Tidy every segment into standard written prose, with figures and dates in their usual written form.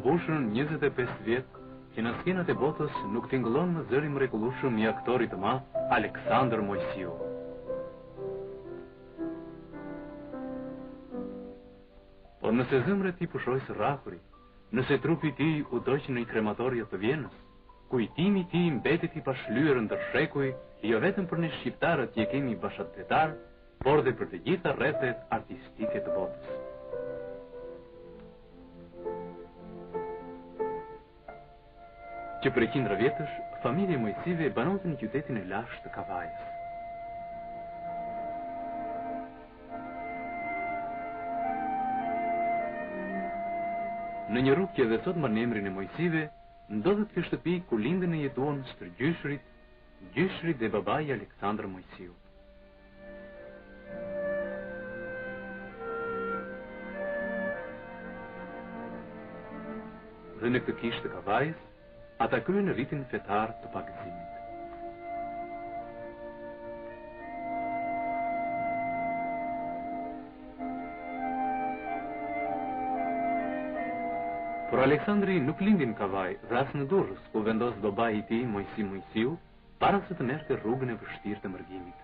mbushur 25 vjet që në skenat e botës nuk tingëllon më zëri mrekullueshëm i aktorit të madh Aleksandër Mojsiu. Por nëse zemra e tij pushoi së rrahuri, nëse trupi i tij u doq në krematoriet të Vjenës, kujtimi i tij mbetet i pashlyer ndër shekuj, jo vetëm për ne shqiptarët që kemi bashkëtetar, por dhe për të gjitha rrethet artistike të botës. Që për qindra vjetësh, familja e Mojsive banonte në qytetin e lashtë të Kavajës. Në një rrugë që edhe sot mban emrin e Mojsive, ndodhet kjo shtëpi ku lindën e jetuan stërgjyshrit, gjyshri dhe babai Aleksandër Mojsiu. Dhe në këtë kishë të Kavajës, ata kryen ritin fetar të pagëzimit. Por Aleksandri nuk lindi në Kavaj dhe as në Durrës, ku vendos babai i tij Mojsi Mojsiu, para se të merrte rrugën e vështirë të mërgjimit.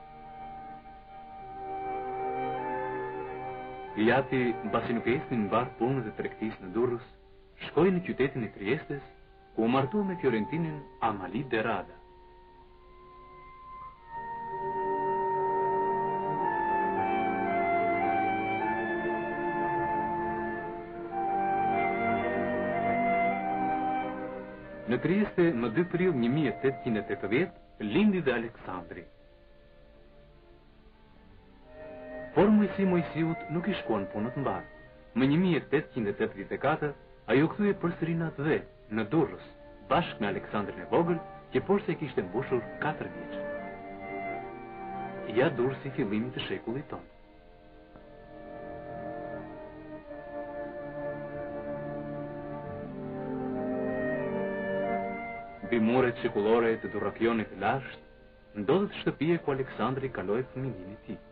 Gijati, mbasi nuk ecnin mbar punët e tregtisë në Durrës, shkoi në qytetin e Triestes, ku u martua me Fiorentinin Amali de Rada. Në Trieste, më 2 prill 1880, lindi dhe Aleksandri. Por Mojsi Mojsiut nuk i shkuan punët mbar. Më 1884, ai u kthye përsëri në atë në Durrës, bashkë me Aleksandrin e vogël, që poshtë e kishte mbushur 4 vjeç. Ja Durrësi fillimi të shekullit tonë. Mbi muret shekullore të Durrakionit të lashtë, ndodhet shtëpia ku Aleksandri kaloi fëmijërinë e tij.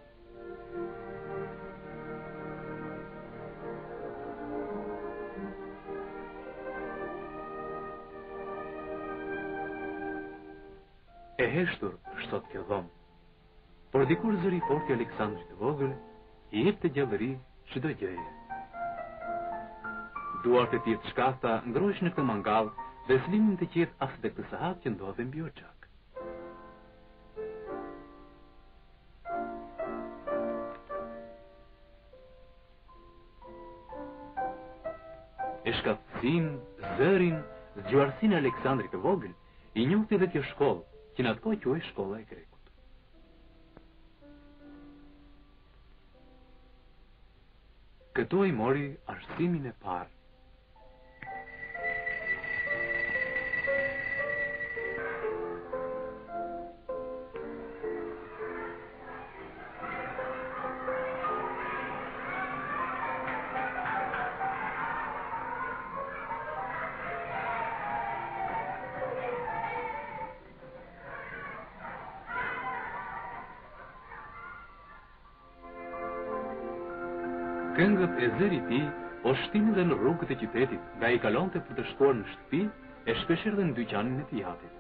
E heshtur është sot kjo dhomë, por dikur zëri i fortë i Aleksandrit të vogël i jep të gjallëri çdo gjëje. Duart e tij të shkafta ngrohesh në këtë mangall dhe s'linin të qetë as dhe këtë sahat që ndodhe mbi oqak. E shkatësin, zërin, zgjuarsin e Aleksandrit të vogël, i njohti dhe kjo shkollë, që në atë kohë quhej shkolla e Grekut. Këtu ai mori arsimin e parë. Këngët e zërit i o shtinin dhe në rrugët e qytetit, nga i kalonte për të shkuar në shtëpi e shpeshherë dhe në dyqanin e tijatit.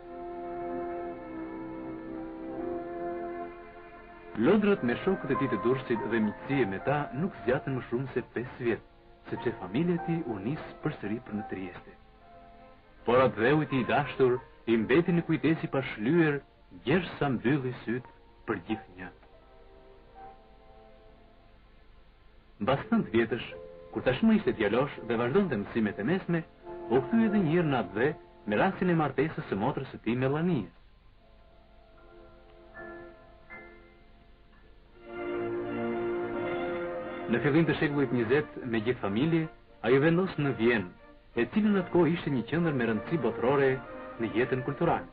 Lodrat me shokët e tij të Durrësit dhe miqësie me ta nuk zgjatën më shumë se 5 vjet, sepse familja e tij u nis përsëri për në Trieste. Por atë dheu i tij i dashur i mbeti në kujdes i pashlyer, gjersa mbylli syt për gjithnjë. Mbas 9 vjetësh, kur tashmë ishte djalosh dhe vazhdonte mësimet e mesme, u kthye edhe një herë në atë me rastin e martesës së motrës së tij Melanies. Në fillim të shekullit 20, me gjithë familje, ai vendos në Vjenë, e cila në atë kohë ishte një qendër me rëndësi botërore në jetën kulturale.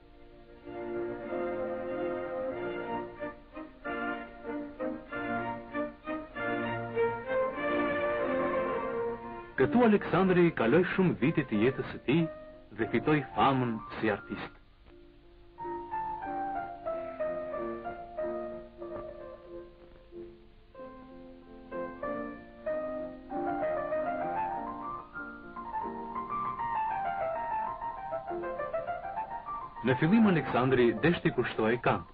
Këtu Aleksandri kaloi shumë vite të jetës së tij dhe fitoi famën si artist. Në fillim Aleksandri deshti kushtoi kampus.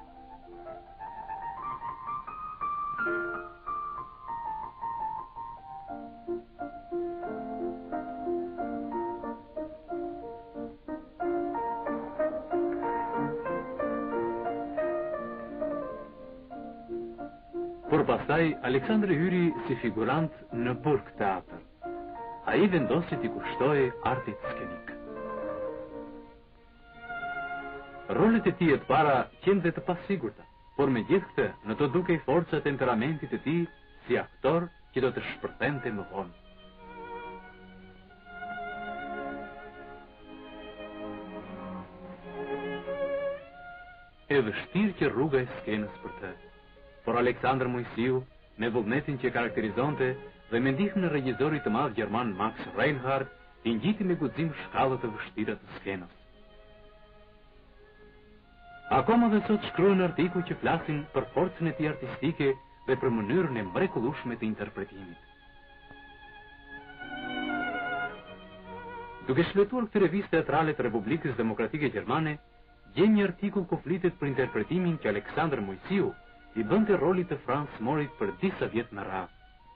Por pastaj, Aleksandri hyri si figurant në Burg Teatr. Ai vendosi t'i kushtoi artit skenik. Rolet e tij të para qenë dhe të pasigurta, por megjithatë, në to dukej forca e temperamentit të tij si aktor që do të shpërthente më vonë. E vështirë që rruga e skenës për të. Por Aleksandr Mojsiu, me vullnetin që karakterizonte dhe me ndihmën e regjisorit të madh gjerman Max Reinhardt, i ngjiti me guxim shkallët e vështira të skenës. Akoma dhe sot shkruhen artikuj që flasin për forcën e tij artistike dhe për mënyrën e mrekullueshme të interpretimit. Duke shfletuar këtë revistë teatrale të Republikës Demokratike Gjermane, gjen një artikull ku flitet për interpretimin që Aleksandr Mojsiu i bënte rolit të Franz Morit për disa vjet me radhë.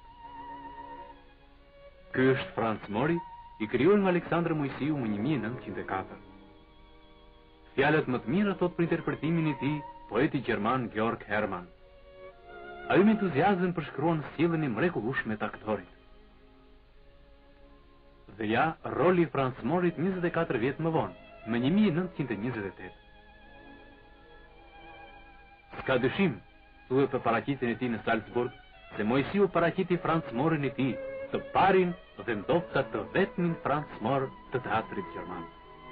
Ky është Franz Mori, i krijuar nga Aleksandr Mojsiu më 1904. Fjalët më të mira thot për interpretimin e tij poeti gjerman Georg Hermann. Ai me entuziazëm përshkruan sjelljen e mrekullueshme të aktorit. Dhe ja, roli i Franz Morit 24 vjet më vonë, më 1928. S'ka dyshim, thuhet për paraqitjen e tij në Salzburg, se Mojsiu paraqiti Franz Morin e tij, të parin dhe ndoshta të vetmin Franz Mor të teatrit gjerman.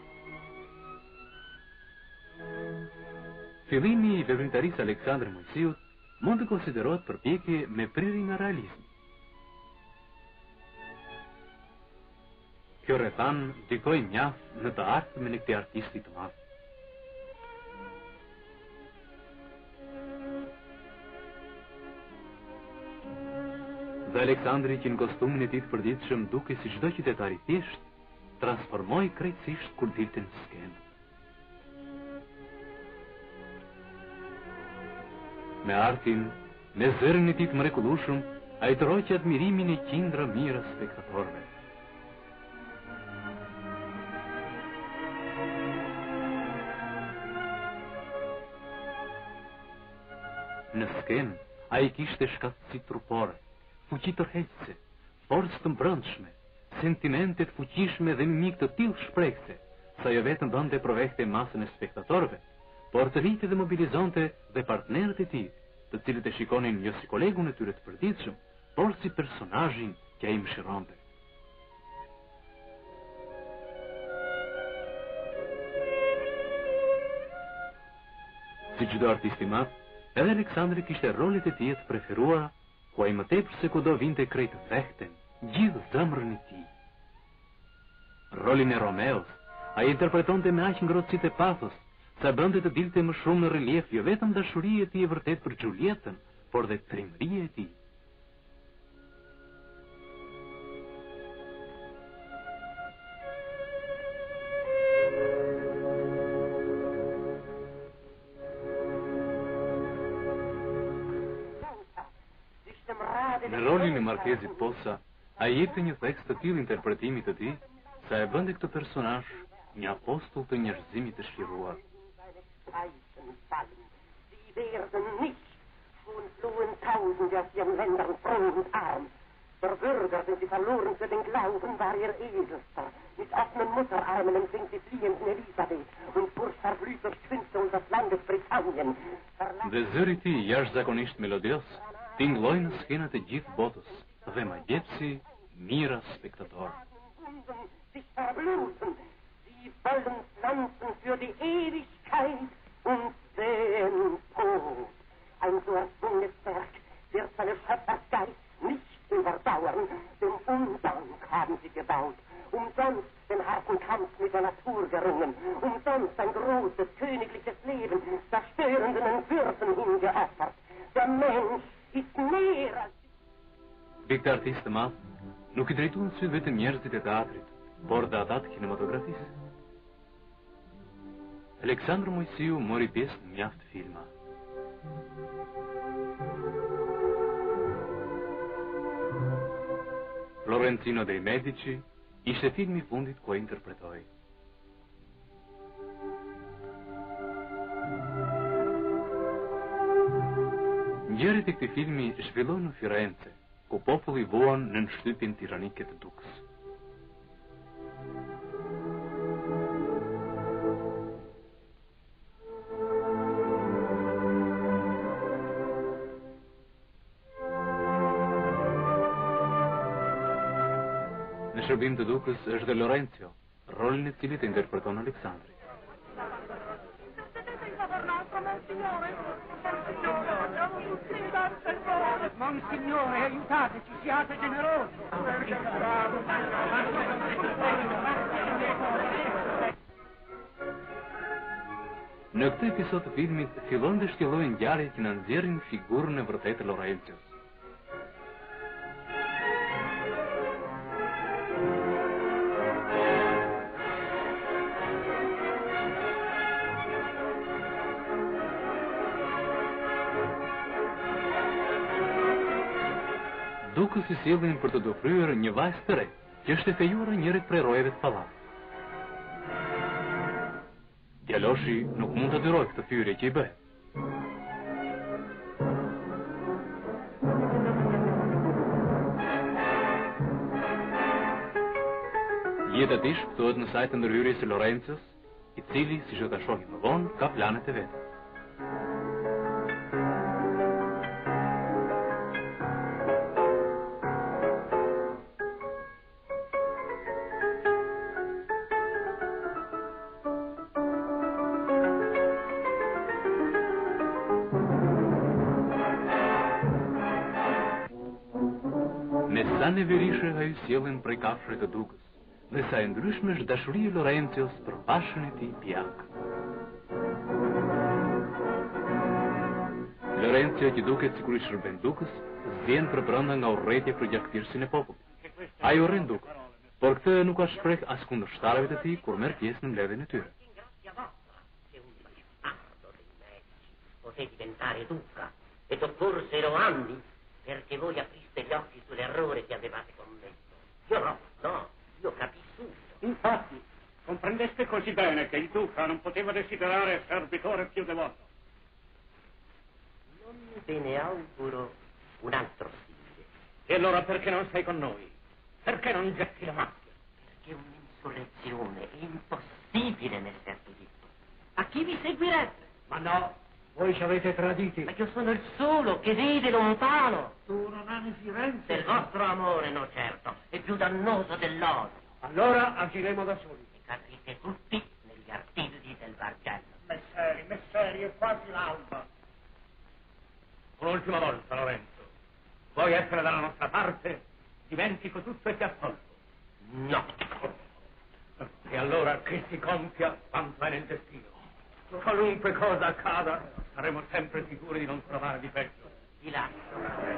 Fillimi i veprimtarisë Aleksandr Mojsiut mund të konsiderohet përpjekje me prirje nga realizmi. Kjo rrethan ndikoi mjaft në të ardhmen e këtij artisti të madh. Dhe Aleksandri, që në kostumin e tij të përditshëm duke si çdo qytetar i thjesht, transformoi krejtësisht kur dilte në skenë. Me artin, me zërin e tij të mrekullueshëm, ai troqi admirimin e qindra mijëra spektatorëve. Në skenë, ai kishte shkatësi trupore, fuqi tërheqëse, forcë të mbrëmshme, sentimente të fuqishme dhe mimik të tillë shprehse, sa jo vetëm bënte provekte masën e spektatorëve, por të rrite dhe mobilizonte dhe partnerët e tij, të cilët e shikonin jo si kolegun e tyre të përditshëm, por si personazhin që ai mëshironte. Si çdo artist i madh, edhe Aleksandri kishte rolet e tij të preferuara, ku ai më tepër se kudo vinte krejt vehten, gjithë zemrën e tij. Rolin e Romeos, ai interpretonte me aq ngrohtësi e pathos, sa bënte të dilte më shumë në relief jo vetëm dashuria e tij e vërtet për Julietën, por dhe trimëria e tij. Në rolin e Markezit Posa, ai jepte një tekst të tillë interpretimit të tij, sa e bënte këtë personazh një apostull të njerëzimit të shqiruar. Sie werden nicht, schon flohen Tausende aus ihren Ländern froh und arm. Der Bürger, den sie verloren für den Glauben, war ihr Edelster. Mit offenen Mutterarmen empfing die fliehenden Elisabeth und Furcht verblüht durchschwindte uns das Landes Britannien. Dhe zëri i tij jashtëzakonisht melodios tingëlloi në skenat e gjithë botës dhe ma gjepsi mira spektatorë. Sich verbluten, sie wollen pflanzen für die Ewigkeit und sehen Tod. Ein so erzwungenes Werk wird seine Schöpfergeist nicht überdauern. Den Undank haben sie gebaut, umsonst den harten Kampf mit der Natur gerungen, umsonst ein großes königliches Leben zerstörenden Entwürfen hingeopfert. Der Mensch ist mehr als... Këtë artist të madh nuk i drejtuan sy vetëm njerëzit e teatrit, por dhe ata të kinematografisë. Александр Moisiu mori pjesë në mjaft filma. Lorenzino dei Medici ishte filmi I fundit ku e interpretoi. Ngjarjet e këtij filmi zhvillohen në Firenze, ku populli vuan në shtypjen tiranike të Dukës. Në shërbim të Dukës është dhe Lorenzo, rolin e cilit e interpreton Aleksandri. Monsignore, aiutateci, siate generosi. Në këtë episod të filmit fillon të shtjellojnë ngjarjet që na nxjerrin figurën e vërtetë të Lorenzios. Dukës I sillin për të dofryer një vajzë të re, që është e fejuar njërit prej rojeve të pallatit. Djaloshi nuk mund të dyrojë këtë thyrje që I bëhet. Jeta e tij shpëtohet në sajtë të ndërhyrjes së Lorenzios, I cili, siç do ta shohim më vonë, ka planet e vet. Me sa në verishë haju sjellin prej kafshëve të Dukës, dhe sa e ndryshme është dashuria e Lorenzios për bashkën e tij Bianca. Lorenzo, që duket sikur I shërben Dukës, zgjen përbrenda nga urrëtia për gjakthirësinë e popullit. Ai urren Dukën, por këtë nuk ka shpreh as kundërshtarëve të tij kur merr pjesë në mbledhjen e tyre. Potete diventare duca e t'occorsero anni perché voi apriste gli occhi sull'errore che avevate commesso. Io no, io capii subito. Infatti, comprendeste così bene che il duca non poteva desiderare servitore più devoto. Non ve ne auguro un altro simile. E allora perché non sei con noi? Perché non getti la macchia? Perché un'insurrezione è impossibile nell'esercito. A chi vi seguirebbe? Ma no, voi ci avete traditi. Ma io sono il solo che vede lontano. Tu non ami Firenze. Del vostro amore, no certo, è più dannoso dell'odio. Allora agiremo da soli. E cadrete tutti negli artigli del Bargello. Messeri, è quasi l'alba. Un'ultima volta, Lorenzo. Vuoi essere dalla nostra parte? Dimentico tutto e ti ascolto. No. E allora che si compia quanto è nel destino. Qualunque cosa accada, saremo sempre sicuri di non trovare di peggio. Vi lascio.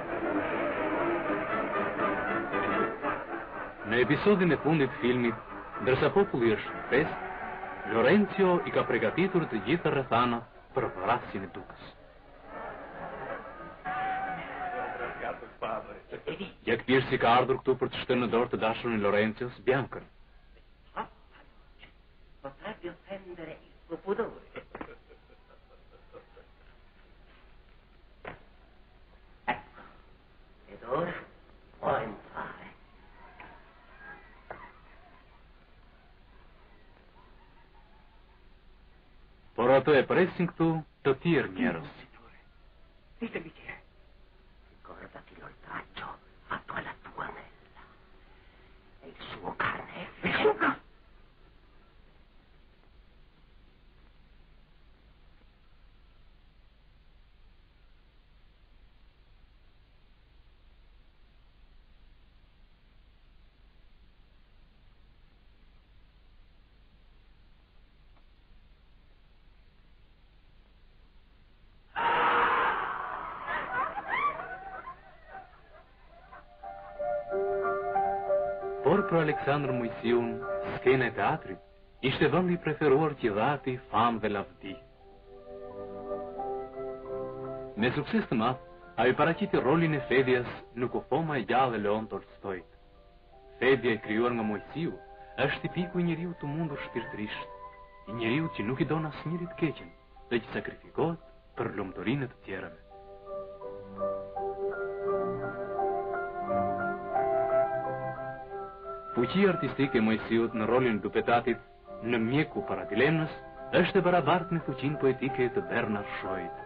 Në episodin e fundit të filmit, ndërsa populli është në fest, Lorenzo I ka përgatitur të gjitha rrethana për vrasjen e Dukës. Jack Pierce ka ardhur këtu për të shtënë në dorë të dashurin Lorenzios, Biancën. Potrebbe offendere il suo pudore. Ecco, ed ora può entrare. Por ato e presin këtu të tjerë njerëz. Signore, ditemi chi è. Ricordati l'oltraggio fatto alla tua anella. E il suo carne è fresca. Por për Aleksandr Moisiun, skena e teatrit ishte vendi i preferuar qyllati, famë dhe lavdi. Me sukses të madh, ai paraqiti rolin e Fedias në Kufoma e gjallë e Leon Tolstoit. Fedia, i krijuar nga Mojsiu, është tipiku i njeriu të mundur shpirtërisht, i njeriu që nuk i don asnjëri të keqen, dhe që sakrifikohet për lumturinë të tjerëve. Fuqia artistike e Mojsiut në rolin e Dupetatit në Mjeku para dilemës është e barabartë me fuqinë poetike të Bernard Shawit.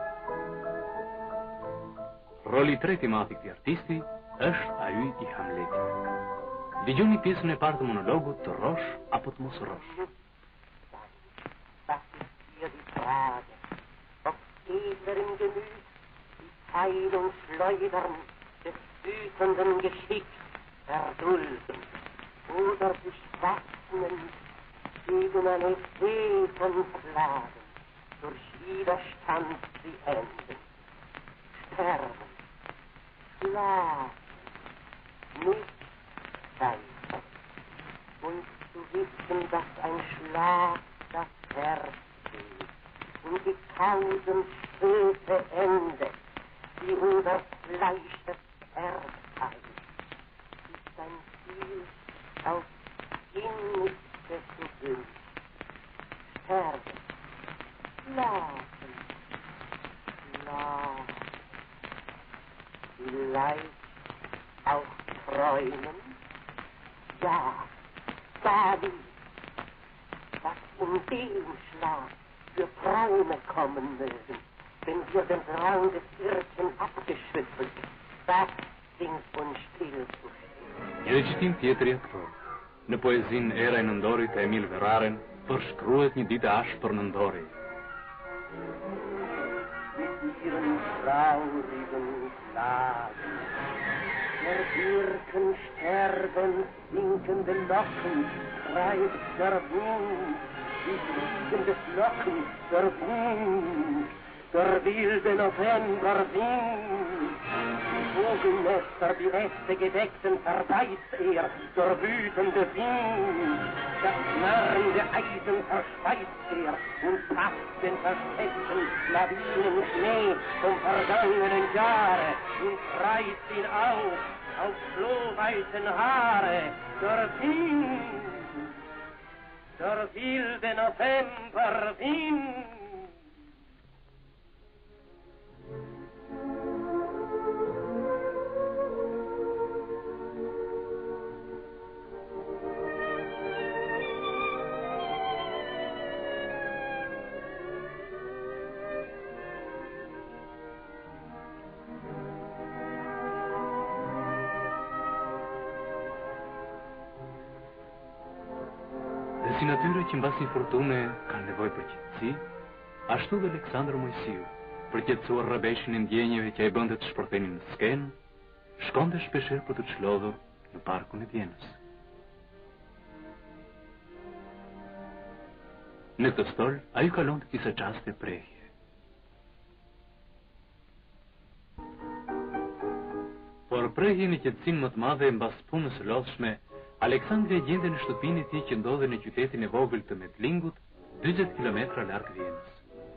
Roli i tretë i madh i këtij artisti është ai i Hamletit. Dëgjoni pjesën e parë të monologut të Rosh apo të mos Rosh. Das ist hier die Frage, ob Edler im Gemüt die Teilung schleudern des wütenden Geschicks erdulden oder sich waffnen gegen eine See von Plagen, durch Widerstand sie enden. Sterben, schlafen, nicht scheitern. Und zu wissen, dass ein Schlag das Herz geht und die 1000 Stöße endet, die unser Fleisch das Herz heilt, ist ein Ziel auf innigste zu wünschen. Sterben, schlafen, schlafen. Vielleicht auch träumen? Ja, David, was dem Schlaf für Träume kommen mögen, wenn wir den Traum des Irrchen abgeschüttelt, das singt uns still zu stehen. Një recitim tjetër i aktor. Në poezinë Era e nëndorit të Emil Verhaeren përshkruhet një ditë ashpër nëndori. Ihren traurigen Klagen. Der Birken sterben, sinkende Locken, treibt der Wind, die fliegende Flocken, der Wind, der wilde Novemberwind. Die Vogelnester, die Reste gedeckten, verweist der wütende Wind. Das knarrende Eisen verspeist und passt den versteckten Lawinen Schnee vom vergangenen Jahre und treibt ihn auf flohweißen Haare. Der Wind, der wilde Novemberwind. Si natyre që mbasi fortune kanë nevojë për qetësi, ashtu dhe Aleksandër Mojsiu, për qetësuar rrëbeshin e ndjenjeve që ai bënte të shpërthenin në skenë, shkonte shpeshherë për të çlodhur në parkun e Vienës. Në këtë stol, ai kalonte disa çaste prehje. Por prehje në qetësinë më të madhe mbas punës së lodhshme, Aleksandri e gjende në shtëpinë e tij që ndodhej në qytetin e vogël të Medlingut, 40 kilometra larg Vienës.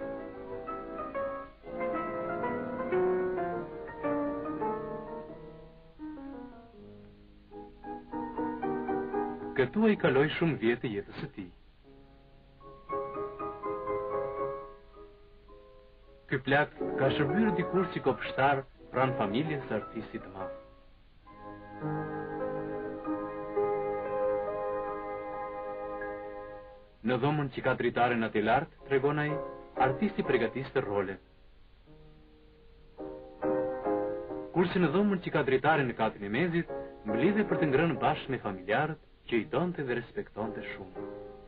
Këtu ai kaloi shumë vjet të jetës së tij. Ky plak ka shërbyer dikur si kopshtar pranë familjes së artistit të madh. Në dhomën që ka dritaren aty lart, tregon ai, artisti përgatiste rolet. Kurse në dhomën që ka dritaren në katin e mezit, mblidhe për të ngrënë bashkë me familjarët që i donte dhe respektonte shumë.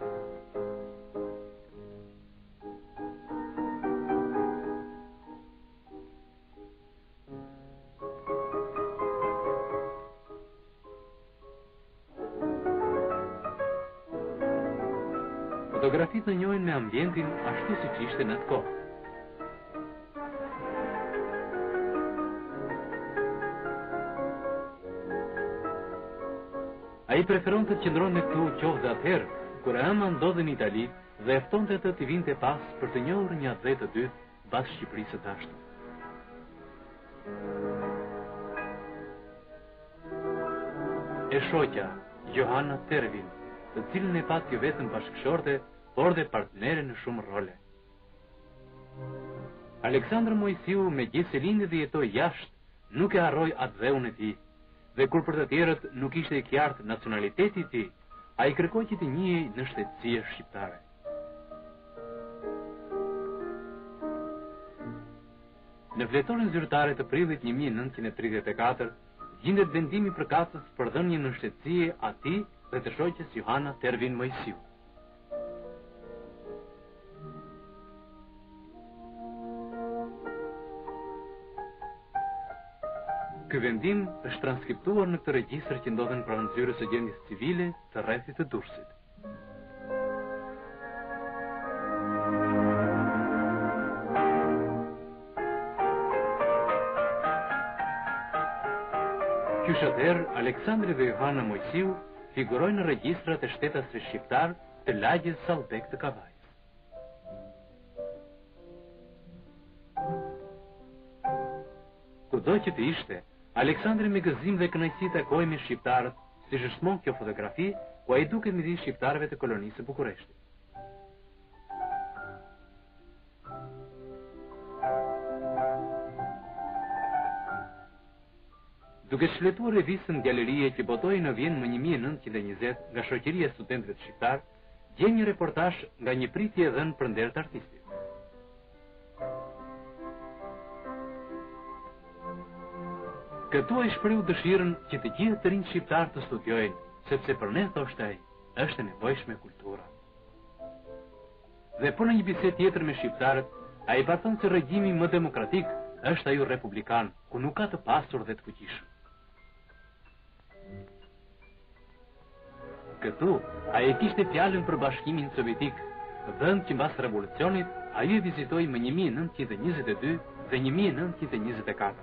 Fotografitë në njohin me ambientin ashtu si që ishte në atë kohë. A i preferon të qëndron në këtu qovë dhe atëherë, kur ëma ndodhe në Itali dhe eftonte të t'i vinte pas për të njohur një atë të dytë bas Shqipërisë së dashur. E shoqja, Johanna Tervin, të cilën e pat jo vetëm bashkëshorte, por dhe partnere në shumë role. Aleksandër Mojsiu, me gjithë se lindi dhe jetoj jashtë, nuk e harroi atë dheun e tij, dhe kur për të tjerët nuk ishte i qartë nacionaliteti i tij, ai kërkoi që të njihej në shtetësia shqiptare. Në fletorin zyrtare të prillit 1934, gjendet vendimi përkatës për dhënien në shtetësi atij dhe të shoqes Johanna Tervin Mojsiu. Ky vendim është transkriptuar në këtë regjistër që ndodhen pranë zyrës së gjendjes civile të rrethit të Durrësit. Qysh Aleksandri dhe Johanna Mojsiu figurojnë në regjistrat e shtetasve shqiptar të lagjes Sallbek të Kavajës. Kudo që të ishte, Aleksandri me gëzim dhe kënaqësi takoi me shqiptarët, si zhëshmon kjo fotografi, ku ai duket midis shqiptarëve të kolonisë së Bukureshtit. Duke shfletuar revistën Galerie që botoi në Vjenë më 1920 nga Shoqëria e Studentëve të Shqiptar, gjem një reportazh nga një pritje e dhënë për nder të artistit. Këtu ai shprehu dëshirën që të gjithë të rinjtë shqiptar të studiojnë, sepse për ne, thoshte ai, është e nevojshme kultura. Dhe për në një bisedë tjetër me shqiptarët, ai pa thënë se regjimi më demokratik është ai republikan, ku nuk ka të pasur dhe të fuqishëm. Këtu, ai e kishte fjalën për Bashkimin Sovjetik, vend që mbas revolucionit ai e vizitoi më 1922 dhe 1924.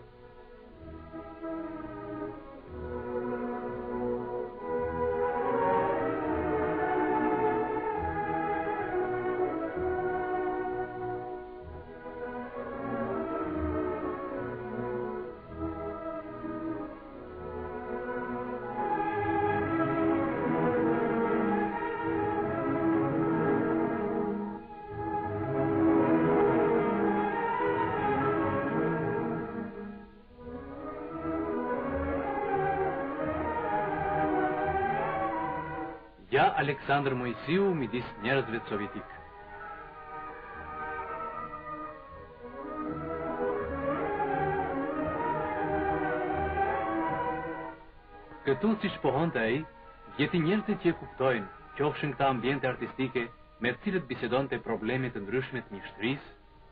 Ja Aleksandër Mojsiu midis njerëzve të sovjetik. Këtu si shpohonte ai, gjeti njerëzit që e kuptojnë, qofshin këta ambiente artistike me të cilët bisedonte probleme të ndryshme të mjeshtrisë,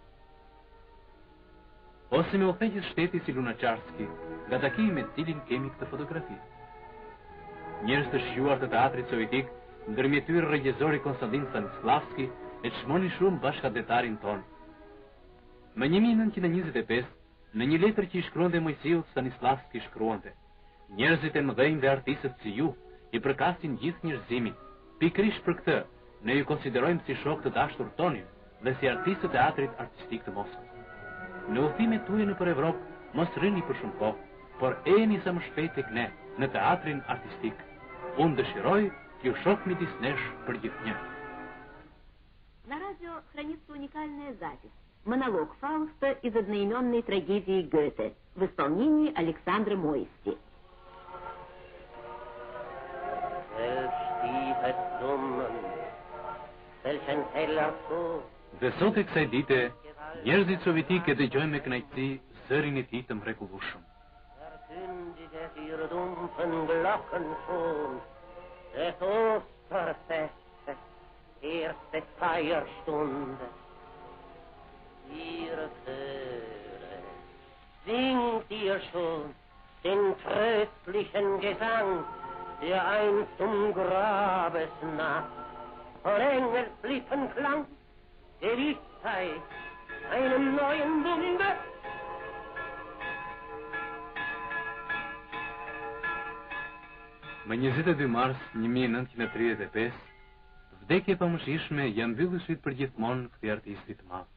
ose me udhëheqës shteti si Lunaçarski, nga takimi me të cilin kemi këtë fotografi. Njerëz të shquar të teatrit sovjetik, ndërmjet tyre regjizori Konstantin Stanislavski, e çmonin shumë bashkëdhetarin ton. Më 1925, në një letër që i shkruante Mojsiut, Stanislavski shkruante: njerëzit e mëdhenj dhe artistët si ju i përkasin gjithë njerëzimin. Pikërisht për këtë, ne ju konsiderojmë si shok të dashur tonin dhe si artistë të teatrit artistik të Moskës. Në udhëtimet tuaja nëpër Evropë, mos rrini për shumë kohë, por ejeni sa më shpejt tek ne në teatrin artistik. Unë dëshiroj t'ju shoh midis nesh për gjithnjë. На радио хранится уникальная запись. Монолог Фауста из одноименной трагедии Гёте в исполнении Александра Мойси. Dhe sot e kësaj dite, njerëzit sovjetik e dëgjojnë me kënaqësi zërin e tij të mrekullueshëm. Verkündiget ihre dumpfen Glocken schon, des Osterfestes, erste Feierstunde. Ihre Chöre, singt ihr schon den tröstlichen Gesang, der einst Grabesnacht von Engelslippen klang, Gewissheit einem neuen Bunde. Më 22 mars 1935, Vdekje pa mëshishme janë mbyllur syt për gjithmonë këtij artisti të madh.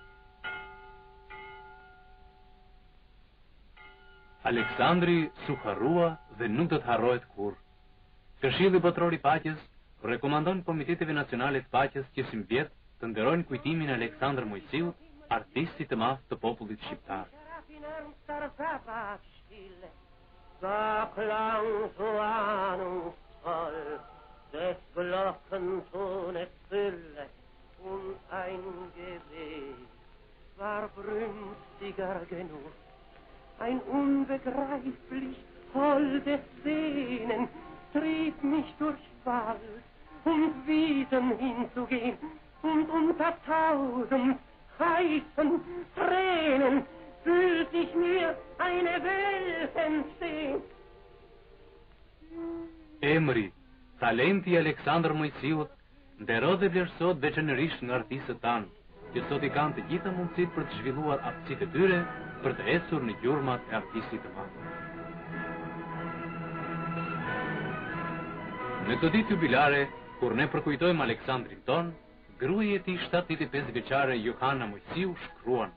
Aleksandri s'u harrua dhe nuk do të harrohet kurrë. Këshilli Botror i Paqes rekomandon Komiteteve Nacionale të Paqes që si mbjet të nderojnë kujtimin e Aleksandr Mojsiut, artistit të madh të popullit shqiptar. Da klang so ahnungsvoll des Glockentones Fülle und ein Gebet war brünstiger genug. Ein unbegreiflich holdes Sehnen trieb mich durch Wald und Wiesen hinzugehen und unter 1000 heißen Tränen fühlt ich mir eine Welt entstehen. Emri, talenti i Aleksandr Mojsiut nderohet dhe vlerësohet veçanërisht nga artistët tanë, që sot i kanë të gjitha mundësitë për të zhvilluar aftësitë e tyre për të ecur në gjurmat e artistit të madh. Në këtë ditë jubilare, kur ne përkujtojmë Aleksandrin ton, gruaja e tij 75 vjeçare Johana Mojsiu shkruan: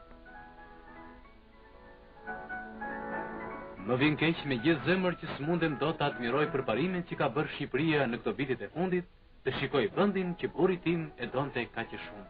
Më vjen keq me gjithë zemër që s'mundem do të admiroj përparimin që ka bërë Shqipëria në këto vitet e fundit, të shikoj vendin që burri tim e donte kaq e shumë.